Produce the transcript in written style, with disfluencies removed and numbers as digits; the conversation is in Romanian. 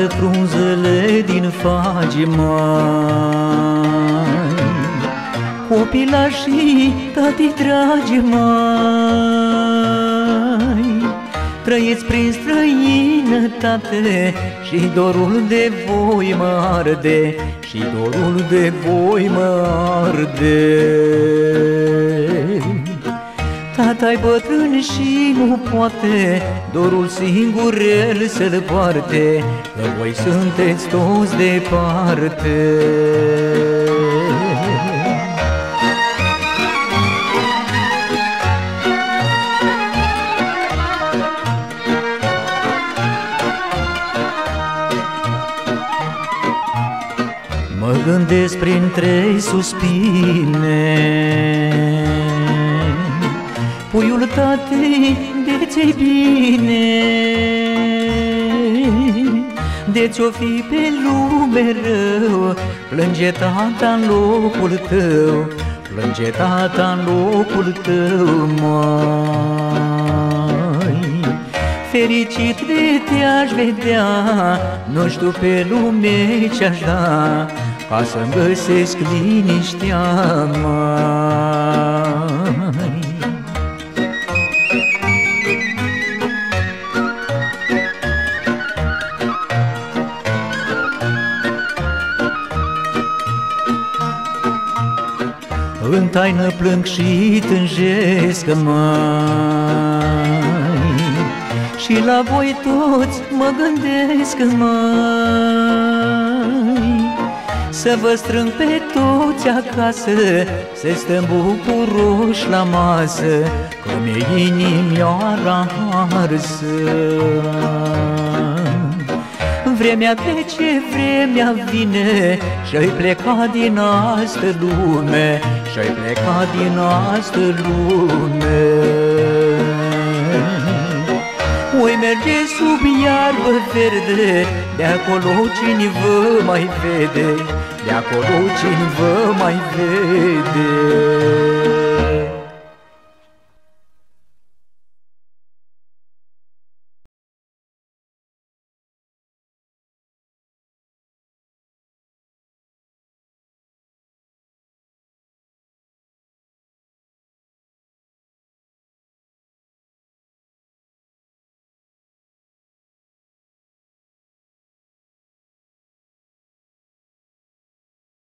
frunzele din fagi mai, copilașii tati dragi mai, trăiți prin străinătate și dorul de voi mă arde, și dorul de voi mă arde. Tata-i bătrân și nu poate dorul singur el să-l poarte, că voi sunteți toți departe. Mă gândesc printre suspine, puiul tatei, de ți-ai bine, de ți-o fi pe lume rău, plânge tata în locul tău, plânge tata în locul tău, mai. Fericit de te-aș vedea, nu știu pe lume ce-aș da, ca să-mi găsesc liniștea, mai. În taină plâng și tânjesc, mai, și la voi toți mă gândesc, mai, să vă strâng pe toți acasă, să stăm bucuroși la masă, că mi-e inimioara arsă. Vremea trece, vremea vine, și-ai plecat din astă lume, și-ai plecat din astă lume. Voi merge sub iarbă verde, de-acolo cine vă mai vede, de-acolo cine vă mai vede.